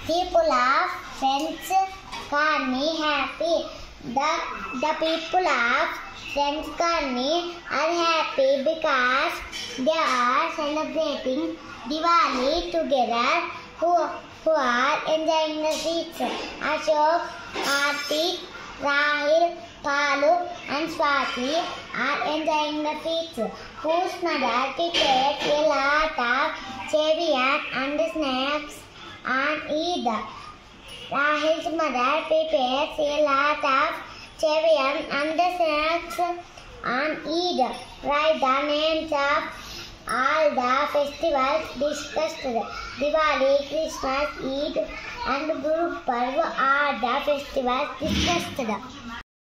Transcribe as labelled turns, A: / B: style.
A: People laugh, friends can't be happy. The people laugh, friends can't be unhappy because they are celebrating Diwali together. Who are enjoying the sweets. Ashok, Kartik, Rahil, Palu and Swati are enjoying the sweets. Whose mother prepared a lot of cereal and snacks on Eid. Rahil's mother prepares a lot of cereal and snacks on Eid. Write the names of all the festivals discussed. Diwali, Christmas, Eid and Guru Parv are the festivals discussed.